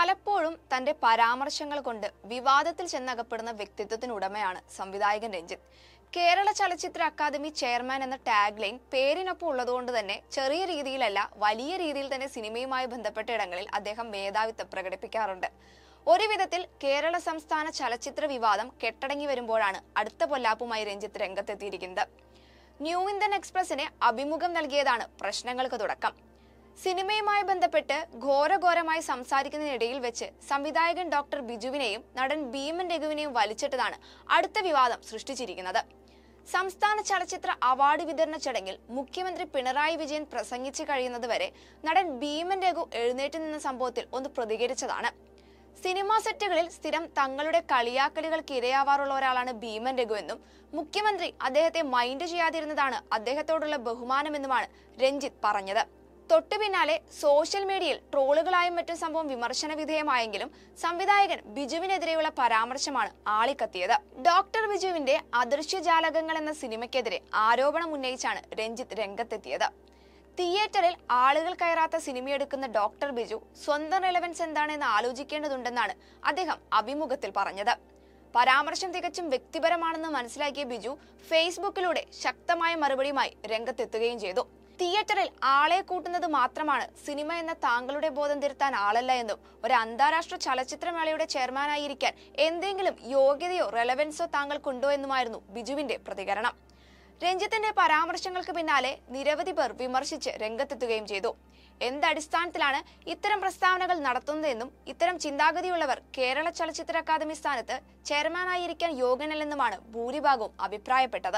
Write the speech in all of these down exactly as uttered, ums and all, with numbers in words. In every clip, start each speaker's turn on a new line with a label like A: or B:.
A: പലപ്പോഴും തന്റെ പരാമർശങ്ങൾ കൊണ്ട് വിവാദത്തിൽ ചെന്നകപ്പെടുന്ന വ്യക്തിത്വത്തിനുടമയാണ് സംവിധായകൻ രഞ്ജിത്ത്. കേരള ചലച്ചിത്ര അക്കാദമി ചെയർമാൻ എന്ന ടാഗ് ലൈൻ പേരിനൊപ്പം ഉള്ളതുകൊണ്ട് തന്നെ ചെറിയ രീതിയിലല്ല വലിയ രീതിയിൽ തന്നെ സിനിമയുമായി ബന്ധപ്പെട്ട ഇടങ്ങളിൽ അദ്ദേഹം മേധാവിത്വം പ്രകടിപ്പിക്കാറുണ്ട്. ഒരു വിധത്തിൽ കേരള സംസ്ഥാന ചലച്ചിത്ര വിവാദം കെട്ടടങ്ങി വരുമ്പോഴാണ് അടുത്ത പൊല്ലാപ്പുമായി രഞ്ജിത്ത് രംഗത്തെത്തിയിരിക്കുന്നത്. ന്യൂ ഇന്ത്യൻ എക്സ്പ്രസിന് അഭിമുഖം നൽകിയതാണ് പ്രശ്നങ്ങൾക്ക് തുടക്കം. സിനിമയുമായി ബന്ധപ്പെട്ട് ഘോരഘോരമായി സംസാരിക്കുന്നതിനിടയിൽ വെച്ച് സംവിധായകൻ ഡോക്ടർ ബിജുവിനെയും നടൻ ഭീമൻ രഘുവിനെയും വലിച്ചിട്ടതാണ് അടുത്ത വിവാദം സൃഷ്ടിച്ചിരിക്കുന്നത്. സംസ്ഥാന ചലച്ചിത്ര അവാർഡ് വിതരണ ചടങ്ങിൽ മുഖ്യമന്ത്രി പിണറായി വിജയൻ പ്രസംഗിച്ചു കഴിയുന്നതുവരെ നടൻ ഭീമൻ രഘു എഴുന്നേറ്റ് നിന്ന സംഭവത്തിൽ ഒന്ന് പ്രതികരിച്ചതാണ്. സിനിമാ സെറ്റുകളിൽ സ്ഥിരം തങ്ങളുടെ കളിയാക്കലുകൾക്ക് ഇരയാവാറുള്ള ഒരാളാണ് ഭീമൻ രഘു എന്നും മുഖ്യമന്ത്രി അദ്ദേഹത്തെ മൈൻഡ് ചെയ്യാതിരുന്നതാണ് അദ്ദേഹത്തോടുള്ള ബഹുമാനമെന്നുമാണ് രഞ്ജിത്ത് പറഞ്ഞത്. തൊട്ടു പിന്നാലെ സോഷ്യൽ മീഡിയയിൽ ട്രോളുകളായും മറ്റും സംഭവം വിമർശന വിധേയമായെങ്കിലും സംവിധായകൻ ബിജുവിനെതിരെയുള്ള പരാമർശമാണ് ആളിക്കത്തിയത്. ഡോക്ടർ ബിജുവിന്റെ അദൃശ്യജാലകങ്ങൾ എന്ന സിനിമയ്ക്കെതിരെ ആരോപണം ഉന്നയിച്ചാണ് രഞ്ജിത്ത് രംഗത്തെത്തിയത്. തിയേറ്ററിൽ ആളുകൾ കയറാത്ത സിനിമയെടുക്കുന്ന ഡോക്ടർ ബിജു സ്വന്തം റെലവൻസ് എന്താണെന്ന് ആലോചിക്കേണ്ടതുണ്ടെന്നാണ് അദ്ദേഹം അഭിമുഖത്തിൽ പറഞ്ഞത്. പരാമർശം തികച്ചും വ്യക്തിപരമാണെന്ന് മനസ്സിലാക്കിയ ബിജു ഫേസ്ബുക്കിലൂടെ ശക്തമായ മറുപടിയുമായി രംഗത്തെത്തുകയും ചെയ്തു. തിയേറ്ററിൽ ആളെ കൂട്ടുന്നത് മാത്രമാണ് സിനിമ എന്ന താങ്കളുടെ ബോധം തിരുത്താൻ ആളല്ല എന്നും ഒരു അന്താരാഷ്ട്ര ചലച്ചിത്രമേളയുടെ ചെയർമാനായിരിക്കാൻ എന്തെങ്കിലും യോഗ്യതയോ റെലവൻസോ താങ്കൾക്കുണ്ടോ എന്നുമായിരുന്നു ബിജുവിന്റെ പ്രതികരണം. രഞ്ജിത്തിന്റെ പരാമർശങ്ങൾക്ക് പിന്നാലെ നിരവധി പേർ വിമർശിച്ച് രംഗത്തെത്തുകയും ചെയ്തു. എന്തടിസ്ഥാനത്തിലാണ് ഇത്തരം പ്രസ്താവനകൾ നടത്തുന്നതെന്നും ഇത്തരം ചിന്താഗതിയുള്ളവർ കേരള ചലച്ചിത്ര അക്കാദമി സ്ഥാനത്ത് ചെയർമാനായിരിക്കാൻ യോഗ്യനല്ലെന്നുമാണ് ഭൂരിഭാഗവും അഭിപ്രായപ്പെട്ടത്.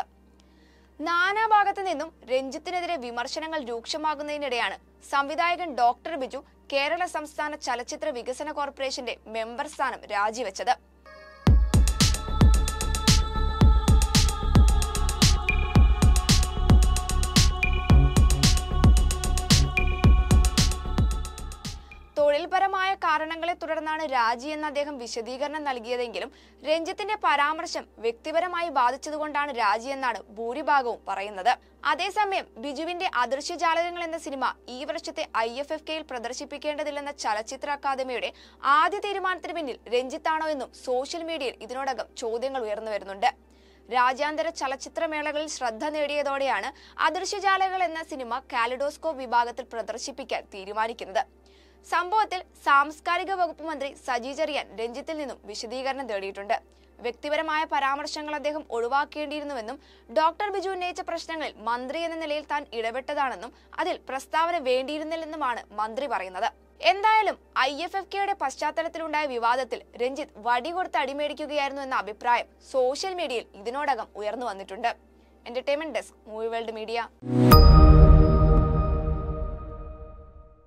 A: നാനാഭാഗത്തു നിന്നും രഞ്ജിത്തിനെതിരെ വിമർശനങ്ങൾ രൂക്ഷമാകുന്നതിനിടെയാണ് സംവിധായകൻ ഡോക്ടർ ബിജു കേരള സംസ്ഥാന ചലച്ചിത്ര വികസന കോർപ്പറേഷന്റെ മെമ്പർ സ്ഥാനം രാജിവെച്ചത്. തൊഴിൽപരമായ കാരണങ്ങളെ തുടർന്നാണ് രാജിയെന്ന് അദ്ദേഹം വിശദീകരണം നൽകിയതെങ്കിലും രഞ്ജിത്തിന്റെ പരാമർശം വ്യക്തിപരമായി ബാധിച്ചതുകൊണ്ടാണ് രാജിയെന്നാണ് ഭൂരിഭാഗവും പറയുന്നത്. അതേസമയം ബിജുവിന്റെ അദൃശ്യജാലകങ്ങൾ എന്ന സിനിമ ഈ വർഷത്തെ ഐ എഫ് എഫ് കെയിൽ പ്രദർശിപ്പിക്കേണ്ടതില്ലെന്ന ചലച്ചിത്ര അക്കാദമിയുടെ ആദ്യ തീരുമാനത്തിന് പിന്നിൽ രഞ്ജിത്താണോ എന്നും സോഷ്യൽ മീഡിയയിൽ ഇതിനോടകം ചോദ്യങ്ങൾ ഉയർന്നു വരുന്നുണ്ട്. രാജ്യാന്തര ചലച്ചിത്രമേളകളിൽ ശ്രദ്ധ നേടിയതോടെയാണ് അദൃശ്യജാലകങ്ങൾ എന്ന സിനിമ കാലിഡോസ്കോപ്പ് വിഭാഗത്തിൽ പ്രദർശിപ്പിക്കാൻ തീരുമാനിക്കുന്നത്. സംഭവത്തിൽ സാംസ്കാരിക വകുപ്പ് മന്ത്രി സജി ചെറിയാൻ രഞ്ജിത്തിൽ നിന്നും വിശദീകരണം തേടിയിട്ടുണ്ട്. വ്യക്തിപരമായ പരാമർശങ്ങൾ അദ്ദേഹം ഒഴിവാക്കേണ്ടിയിരുന്നുവെന്നും ഡോക്ടർ ബിജു ഉന്നയിച്ച പ്രശ്നങ്ങളിൽ മന്ത്രി എന്ന നിലയിൽ താൻ ഇടപെട്ടതാണെന്നും അതിൽ പ്രസ്താവന വേണ്ടിയിരുന്നില്ലെന്നുമാണ് മന്ത്രി പറയുന്നത്. എന്തായാലും ഐ എഫ് എഫ് കെയുടെ പശ്ചാത്തലത്തിലുണ്ടായ വിവാദത്തിൽ രഞ്ജിത്ത് വടി കൊടുത്ത് അടിമേടിക്കുകയായിരുന്നു എന്ന അഭിപ്രായം സോഷ്യൽ മീഡിയയിൽ ഇതിനോടകം ഉയർന്നു വന്നിട്ടുണ്ട്. Entertainment desk, movie world media.